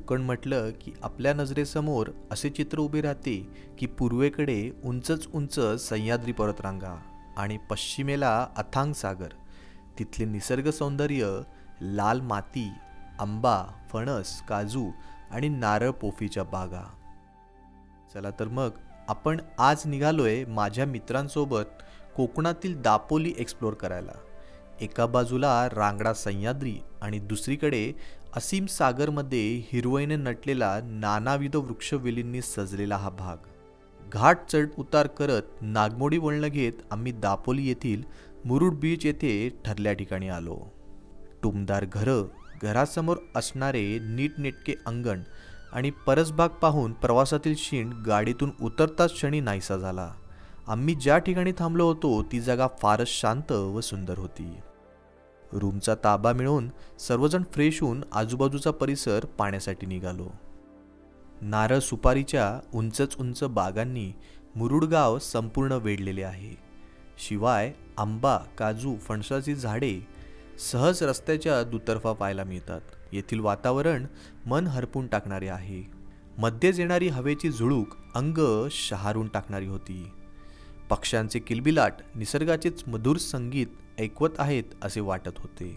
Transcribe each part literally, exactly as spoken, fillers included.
कोकण म्हटलं की आपल्या नजरेसमोर असे चित्र उभे राहते की पूर्वेकडे उंचच उंच सह्याद्री पर्वतरांगा आणि पश्चिमेला अथांग सागर. तिथले निसर्ग सौंदर्य, लाल माती, आंबा, फणस, काजू आणि नारळ पोफीच्या बागा. चला तर मग आपण आज निघालोय माझ्या मित्रांसोबत कोकणातील दापोली एक्सप्लोर करायला. एका बाजूला रांगडा सह्याद्री आणि दुसरीकडे असीम सागरमध्ये हिरवळीने नटलेला नानाविध वृक्षवेलींनी सजलेला हा भाग. घाट चढ उतार करत नागमोडी वळण घेत आम्ही दापोली येथील मुरुड बीच येथे ठरल्या ठिकाणी आलो. टुमदार घरं, घरासमोर असणारे नीटनेटके अंगण आणि परसबाग पाहून प्रवासातील शीण गाडीतून उतरताच क्षणी नाहीसा झाला. आम्ही ज्या ठिकाणी थांबलो होतो ती जागा फारच शांत व सुंदर होती. रूमचा ताबा मिळवून सर्वजण फ्रेश होऊन आजूबाजूचा परिसर पाहण्यासाठी निघालो. नारळ सुपारीच्या उंचच उंच बागांनी मुरुड गाव संपूर्ण वेढलेले आहे. शिवाय आंबा, काजू, फणसाची झाडे सहज रस्त्याच्या दुतर्फा पाहायला मिळतात. येथील वातावरण मन हरपून टाकणारे आहे. मध्येच येणारी हवेची झुळूक अंग शहारून टाकणारी होती. पक्ष्यांचे किलबिलाट निसर्गाचेच मधुर संगीत ऐकवत आहेत असे वाटत होते.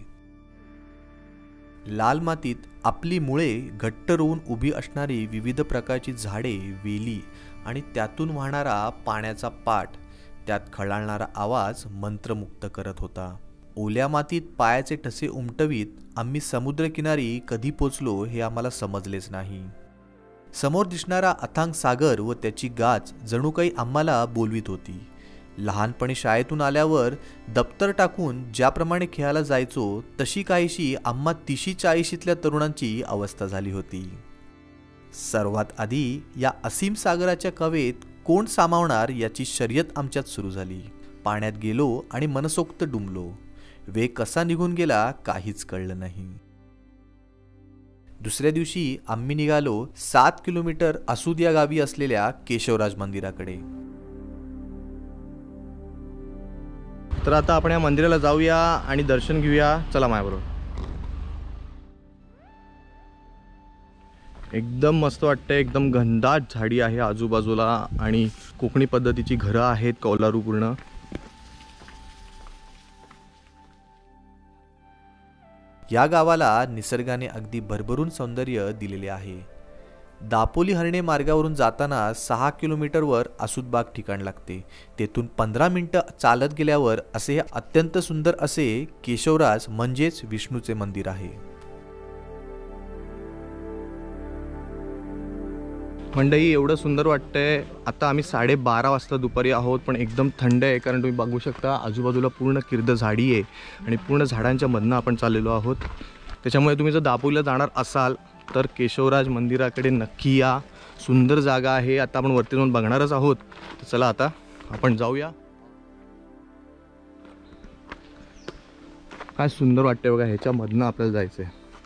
लाल मातीत आपली मुळे घट्ट रोवून उभी असणारी विविध प्रकारची झाडे, वेली आणि त्यातून वाहणारा पाण्याचा पाट, त्यात खळाळणारा आवाज मंत्रमुग्ध करत होता. ओल्या मातीत पायाचे ठसे उमटवीत आम्ही समुद्रकिनारी कधी पोचलो हे आम्हाला समजलेच नाही. समोर दिसणारा अथांग सागर व त्याची गाच जणू काही आम्हाला बोलवीत होती. लहानपणी शाळेतून आल्यावर दप्तर टाकून ज्याप्रमाणे खेळायला जायचो तशी काहीशी आम्हा तिशी चाळीशीतल्या तरुणांची अवस्था झाली होती. सर्वात आधी या असीम सागराच्या कवेत कोण सामावणार याची शर्यत आमच्यात सुरू झाली. पाण्यात गेलो आणि मनसोक्त डुंबलो. वेग कसा निघून गेला काहीच कळलं नाही. दुसऱ्या दिवशी आम्ही निघालो सात किलोमीटर आसूद या गावी असलेल्या केशवराज मंदिराकडे. तर आता आपण या मंदिराला जाऊया आणि दर्शन घेऊया. चला माझ्याबरोबर. एकदम मस्त वाटतंय. एकदम घनदाट झाडी आहे आजूबाजूला आणि कोकणी पद्धतीची घरं आहेत कौलारू पूर्ण. या गावाला निसर्गाने अगदी भरभरून सौंदर्य दिलेले आहे. दापोली हर्णे मार्गावरून जाताना सहा किलोमीटरवर आसूदबाग ठिकाण लागते. तेथून पंधरा मिनिटं चालत गेल्यावर असे हे अत्यंत सुंदर असे केशवराज म्हणजेच विष्णूचे मंदिर आहे. मंडई एवढं सुंदर वाटतंय. आता आम्ही साडेबारा वाजता दुपारी आहोत पण एकदम थंड आहे कारण तुम्ही बघू शकता आजूबाजूला पूर्ण किर्द झाडी आहे आणि पूर्ण झाडांच्या मधनं आपण चाललेलो आहोत. त्याच्यामुळे तुम्ही जर दापोलीला जाणार असाल तर केशवराज मंदिराकडे नक्की या. सुंदर जागा आहे. आता आपण वरती जाऊन बघणारच आहोत. तर चला आता आपण जाऊया. काय सुंदर वाटतंय बघा. ह्याच्या मधनं आपल्याला जायचंय.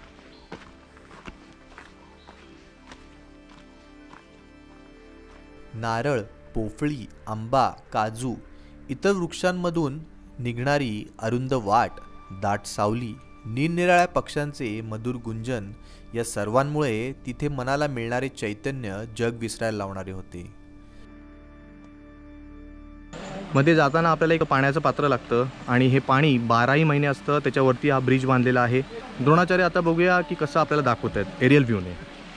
नारळ, पोफळी, आंबा, काजू इतर वृक्षांमधून निघणारी अरुंद वाट, दाट सावली, निरनिराळ्या पक्ष्यांचे मधुर गुंजन या सर्वांमुळे तिथे मनाला मिळणारे चैतन्य जग विसरायला लावणारे होते. मध्ये जाताना आपल्याला एक पाण्याचं पात्र लागतं आणि हे पाणी बाराही महिने असतं. त्याच्यावरती हा ब्रिज बांधलेला आहे. द्रोणाचार्य आता बघूया की कसं आपल्याला दाखवत आहेत एरियल व्ह्यूने.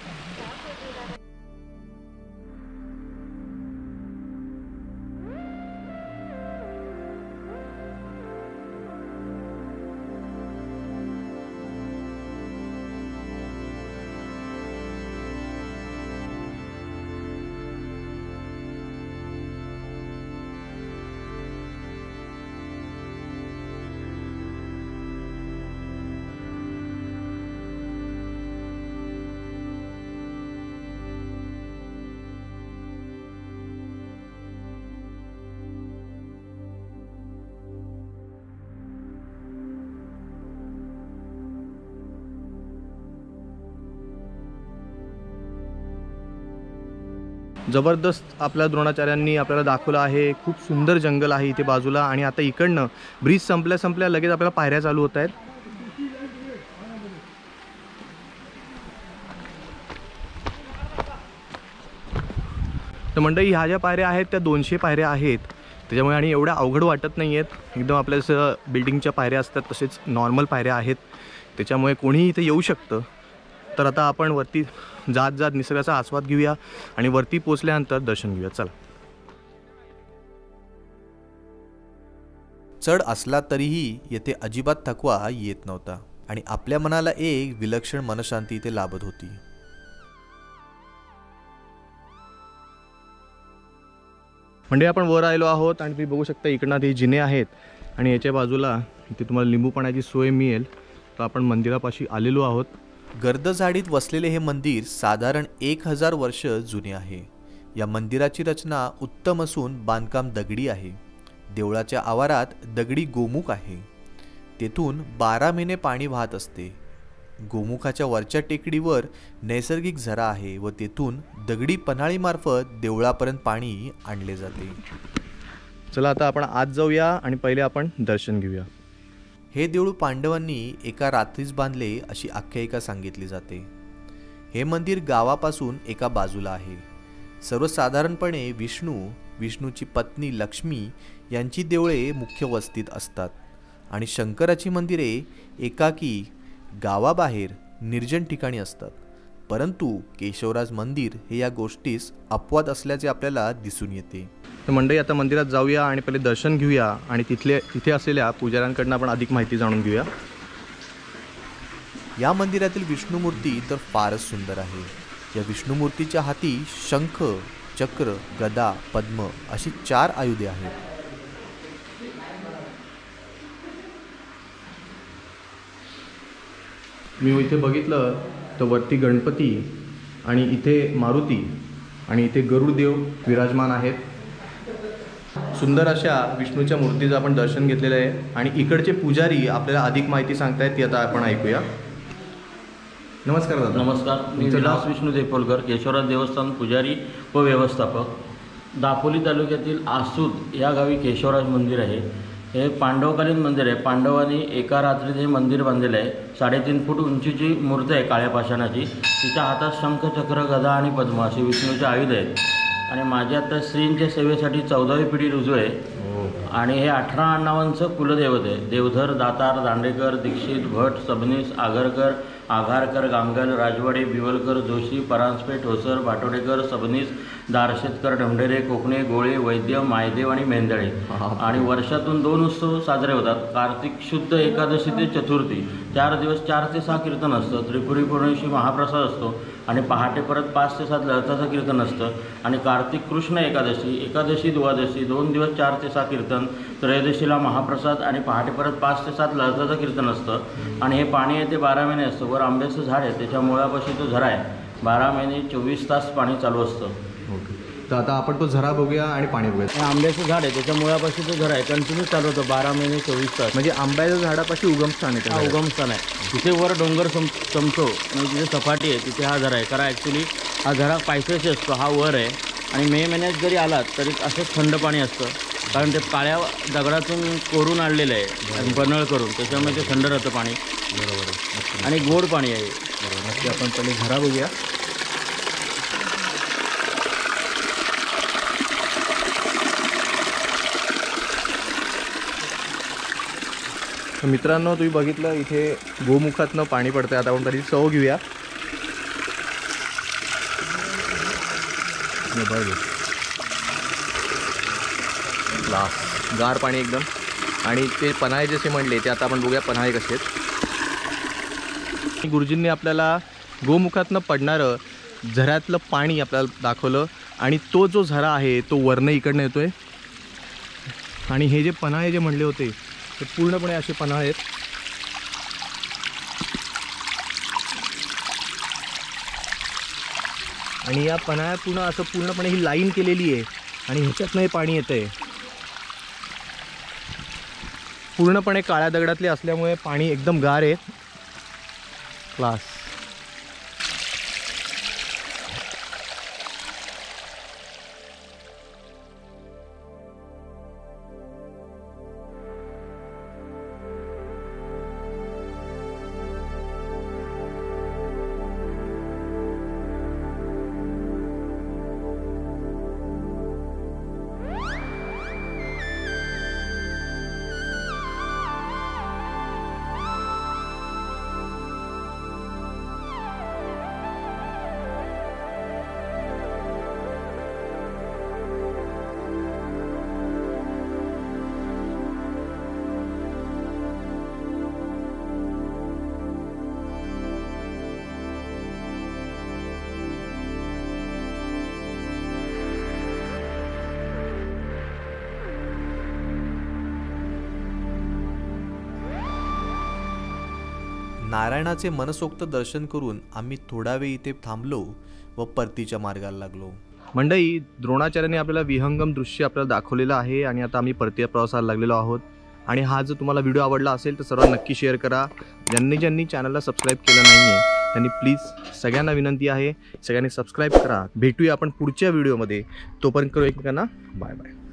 जबरदस्त आपल्या द्रोणाचार्यांनी आपल्याला दाखवलं आहे. खूप सुंदर जंगल आहे इथे बाजूला आणि आता इकडनं ब्रिज संपल्या संपल्या लगेच आपल्याला पायऱ्या चालू होत आहेत. तर मंडळी ह्या ज्या पायऱ्या आहेत त्या दोनशे पायऱ्या आहेत, त्याच्यामुळे आणि एवढ्या अवघड वाटत नाही आहेत. एकदम आपल्या जसं बिल्डिंगच्या पायऱ्या असतात तसेच नॉर्मल पायऱ्या आहेत, त्याच्यामुळे कोणीही इथे येऊ शकतं. तर आता आपण वरती जात जात निसर्गाचा आस्वाद घेऊया आणि वरती पोचल्यानंतर दर्शन घेऊया. चला. चढ असला तरीही येथे अजिबात थकवा येत नव्हता आणि आपल्या मनाला एक विलक्षण मनशांती इथे लाभत होती. म्हणजे आपण वर आलो आहोत आणि तुम्ही बघू शकता इकडनं ते जिने आहेत आणि याच्या बाजूला इथे तुम्हाला लिंबू पाण्याची सोय मिळेल. तर आपण मंदिरापाशी आलेलो आहोत. गर्द झाडीत वसलेले हे मंदिर साधारण एक हजार वर्ष जुने आहे. या मंदिराची रचना उत्तम असून बांधकाम दगडी आहे. देवळाच्या आवारात दगडी गोमुख आहे. तेथून बारा महिने पाणी वाहत असते. गोमुखाच्या वरच्या टेकडीवर नैसर्गिक झरा आहे व तेथून दगडी पन्हाळीमार्फत देवळापर्यंत पाणी आणले जाते. चला आता आपण आत जाऊया आणि पहिले आपण दर्शन घेऊया. हे देऊळ पांडवांनी एका रात्रीच बांधले अशी आख्यायिका सांगितली जाते. हे मंदिर गावापासून एका बाजूला आहे. सर्वसाधारणपणे विष्णू, विष्णूची पत्नी लक्ष्मी यांची देवळे मुख्य वस्तीत असतात आणि शंकराची मंदिरे एकाकी गावाबाहेर निर्जन ठिकाणी असतात. परंतु केशवराज मंदिर हे या गोष्टीस अपवाद असल्याचे आपल्याला दिसून येते. तर मंडळी आता मंदिरात जाऊया आणि पहिले दर्शन घेऊया आणि तिथले तिथे असलेल्या पुजाऱ्यांकडून आपण अधिक माहिती जाणून घेऊया. या मंदिरातील विष्णुमूर्ती तर फारच सुंदर आहे. या विष्णुमूर्तीच्या हाती शंख, चक्र, गदा, पद्म अशी चार आयुधे आहेत. मी इथे बघितलं तर वरती गणपती आणि इथे मारुती आणि इथे गरुडदेव विराजमान आहेत. सुंदर अशा विष्णूच्या मूर्तीचं आपण दर्शन घेतलेलं आहे आणि इकडचे पुजारी आपल्याला अधिक माहिती सांगतायत ती आता आपण ऐकूया. नमस्कार दादा. नमस्कार. मी विलास विष्णू देपोलकर, केशवराज देवस्थान पुजारी व व्यवस्थापक. दापोली तालुक्यातील आसूद या गावी केशवराज मंदिर आहे. हे पांडवकालीन मंदिर आहे. पांडवांनी एका रात्रीत हे मंदिर बांधलेलं आहे. साडेतीन फूट उंचीची मूर्ती आहे काळ्या पाषाणाची. तिच्या हातात शंख, चक्र, गदा आणि पद्म अशी विष्णूचे आयुध आहेत. आणि माझी आता श्रींच्या सेवेसाठी चौदावी पिढी रुजू आहे आणि हे अठरा अण्णावांचं कुलदैवत आहे. देवधर, दातार, दांडेकर, दीक्षित, भट, सबनीस, आगरकर, आघारकर, गांगल, राजवाडे, बिवलकर, जोशी, परांजपे, ठोसर, भाटोडेकर, सबनीस, दारशेतकर, ढमढेरे, कोकणे, गोळे, वैद्य, मायदेव आणि मेंदळे. आणि वर्षातून दोन उत्सव साजरे होतात. कार्तिक शुद्ध एकादशी ते चतुर्थी चार दिवस चार ते सहा कीर्तन असतं. त्रिपुरी पौर्णिमेशी महाप्रसाद असतो आणि पहाटे परत पाच ते सात लळताचं कीर्तन असतं. आणि कार्तिक कृष्ण एकादशी, एकादशी, द्वादशी दोन दिवस चार ते सहा कीर्तन. त्रयोदशीला महाप्रसाद आणि पहाटे परत पाच ते सात लळताचं कीर्तन असतं. आणि हे पाणी येते बारा महिने असतं. वर आंब्याचं झाड आहे त्याच्या मुळापाशी तो झरा आहे. बारा महिने चोवीस तास पाणी चालू असतं. ओके. तर आता आपण तो झरा बघूया आणि पाणी बघूया. हे आंब्याचं झाड आहे त्याच्या मुळापाशी तो झरा आहे. कंटिन्यू चालू होतं बारा महिने चोवीस तास. म्हणजे आंब्याच्या झाडापाशी उगमस्थान आहे. हा उगमस्थान आहे. तिथे वर डोंगर सम चमतो म्हणजे तिथे सपाटी आहे तिथे हा झरा आहे. कारण ॲक्च्युली हा झरा पायथ्याशी असतो. हा वर आहे आणि मे महिन्यात जरी आलात तरी असंच थंड पाणी असतं. कारण ते काळ्या दगडातून कोरून आणलेलं आहे आणि बनळ करून त्याच्यामुळे ते थंड राहतं पाणी. बरोबर. आणि गोड पाणी आहे. बरोबर. नक्की आपण पहिले झरा बघूया. मित्रांनो तुम्ही बघितलं इथे गोमुखातनं पाणी पडतं. आता आपण तरी चव घेऊया. ग्लास गार पाणी एकदम. आणि ते पन्हाळे जसे म्हणले ते आता आपण बघूया पन्हाळे कसे आहेत. गुरुजींनी आपल्याला गोमुखातनं पडणारं झऱ्यातलं पाणी आपल्याला दाखवलं आणि तो जो झरा आहे तो वरनं इकडनं येतोय. आणि हे जे पन्हाळे जे म्हणले होते ते पूर्णपणे असे पन्हाळे आहेत. आणि या पन्हाळ्यात पूर्ण असं पूर्णपणे ही लाईन केलेली आहे आणि ह्याच्यातनं हे पाणी येतं आहे. पूर्णपणे काळ्या दगडातले असल्यामुळे पाणी एकदम गार आहे. क्लास. नारायणाचे मनसोक्त दर्शन करून आम्ही थोडा वेळ इथे थांबलो व परतीच्या मार्गाला लागलो. मंडळी, द्रोणाचार्याने आपल्याला विहंगम दृश्य आपल्याला दाखवलेलं आहे आणि आता आम्ही परतीय प्रवासाला लागलेलो आहोत. आणि हा जर तुम्हाला व्हिडिओ आवडला असेल तर सर्वांना नक्की शेअर करा. ज्यांनी ज्यांनी चॅनलला सबस्क्राईब केलं नाही आहे त्यांनी प्लीज सगळ्यांना विनंती आहे, सगळ्यांनी सबस्क्राईब करा. भेटूया आपण पुढच्या व्हिडिओमध्ये. तोपर्यंत करू एकमेकांना बाय बाय.